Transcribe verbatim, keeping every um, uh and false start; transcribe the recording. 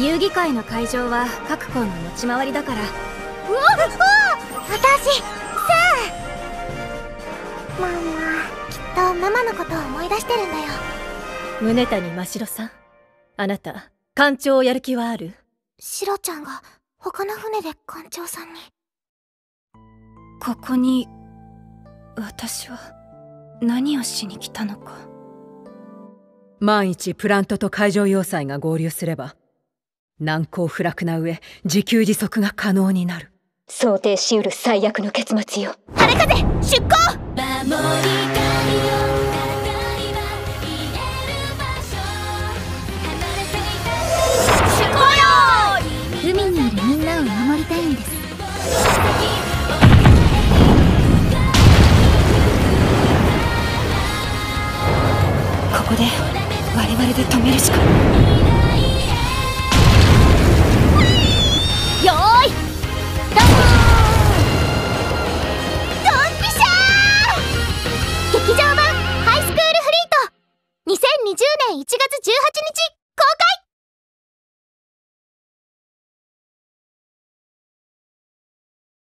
遊戯会の会場は各校の持ち回りだから。 うわっ、私さあ、ママきっとママのことを思い出してるんだよ。 宗谷真白さん、あなた艦長をやる気はある？ シロちゃんが他の船で艦長さんに。 ここに私は何をしに来たのか。 万一プラントと海上要塞が合流すれば難攻不落な上自給自足が可能になる。 想定しうる最悪の結末よ。 春風出港。 海にいるみんなを守りたいんです。ここで我々で止めるしか。 よーいドンドンピシャー。劇場版ハイスクールフリートにせんにじゅうねんいちがつじゅうはちにち公開。